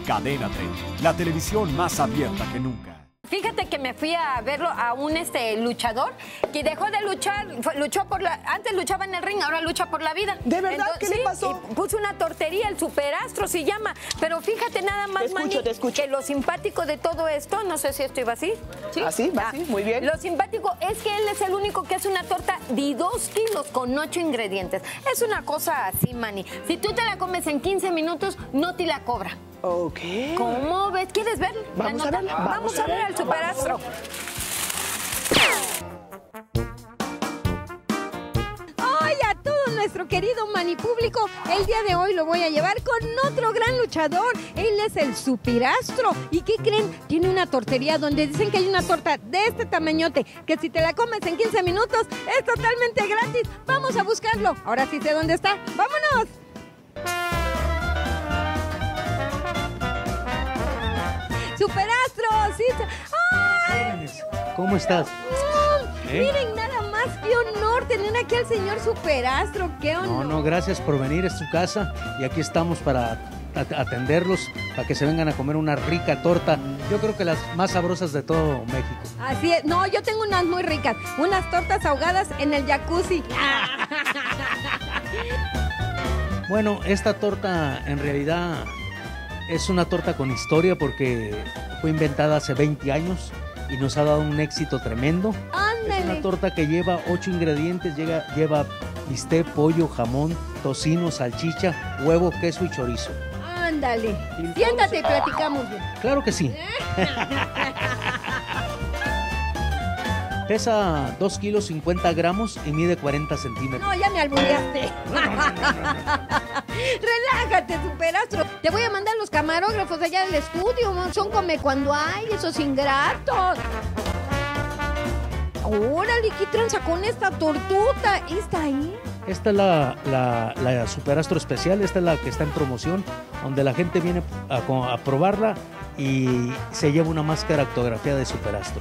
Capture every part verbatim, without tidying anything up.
Cadena treinta, la televisión más abierta que nunca. Fíjate que me fui a verlo a un este luchador que dejó de luchar, fue, luchó por la, antes luchaba en el ring, ahora lucha por la vida. ¿De verdad? Entonces, ¿Qué sí, le pasó? Y puso una tortería, el Superastro se llama. Pero fíjate nada más, Te escucho, Manny, te escucho. que lo simpático de todo esto, no sé si esto iba así. ¿Sí? ¿Así? ¿Va así? Muy bien. Lo simpático es que él es el único que hace una torta de dos kilos con ocho ingredientes. Es una cosa así, Manny. Si tú te la comes en quince minutos, no te la cobra. Ok. ¿Cómo ves? ¿Quieres ver? Vamos a verla. Vamos, Vamos a ver al Superastro. ¡Ay, a todo nuestro querido Manny público! El día de hoy lo voy a llevar con otro gran luchador. Él es el Superastro. ¿Y qué creen? Tiene una tortería donde dicen que hay una torta de este tamañote, que si te la comes en quince minutos es totalmente gratis. Vamos a buscarlo. Ahora sí sé dónde está. ¡Vámonos! ¡Superastro! ¡Sí! ¡Ay! ¿Cómo estás? Mm, ¿Eh? Miren, nada más, qué honor tener aquí al señor Superastro, qué honor. No, no, gracias por venir, es tu casa y aquí estamos para at- atenderlos, para que se vengan a comer una rica torta. Yo creo que las más sabrosas de todo México. Así es, no, yo tengo unas muy ricas, unas tortas ahogadas en el jacuzzi. Bueno, esta torta en realidad es una torta con historia porque fue inventada hace veinte años y nos ha dado un éxito tremendo. Es una Ándale. torta que lleva ocho ingredientes, llega, lleva bistec, pollo, jamón, tocino, salchicha, huevo, queso y chorizo. Ándale. Siéntate y platicamos bien. Claro que sí. Pesa dos kilos cincuenta gramos y mide cuarenta centímetros. No, ya me albureaste. Relájate, Superastro. Te voy a mandar los camarógrafos allá del estudio. Son come cuando hay, esos ingratos. Órale, ¿qué tranza con esta tortuta? ¿Está ahí? Esta es la, la, la Superastro especial, esta es la que está en promoción, donde la gente viene a, co- a probarla y se lleva una máscara autografiada de Superastro.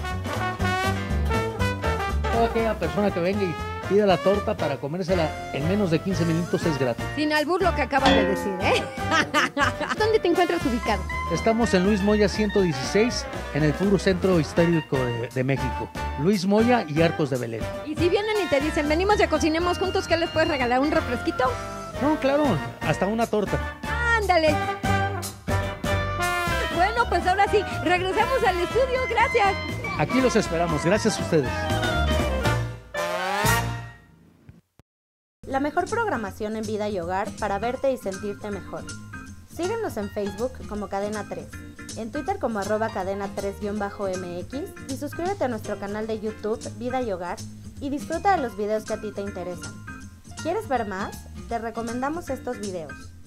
Toda aquella persona que venga y pida la torta para comérsela en menos de quince minutos es gratis. Sin albur lo que acabas de decir, ¿eh? ¿Dónde te encuentras ubicado? Estamos en Luis Moya ciento dieciséis, en el Foro Centro Histórico de, de México. Luis Moya y Arcos de Belén. Y si vienen y te dicen, venimos y cocinemos juntos, ¿qué les puedes regalar? ¿Un refresquito? No, claro, hasta una torta. ¡Ándale! Bueno, pues ahora sí, regresamos al estudio, gracias. Aquí los esperamos, gracias a ustedes. La mejor programación en vida y hogar para verte y sentirte mejor. Síguenos en Facebook como Cadena tres, en Twitter como arroba cadena tres guión bajo M X y suscríbete a nuestro canal de YouTube Vida y Hogar y disfruta de los videos que a ti te interesan. ¿Quieres ver más? Te recomendamos estos videos.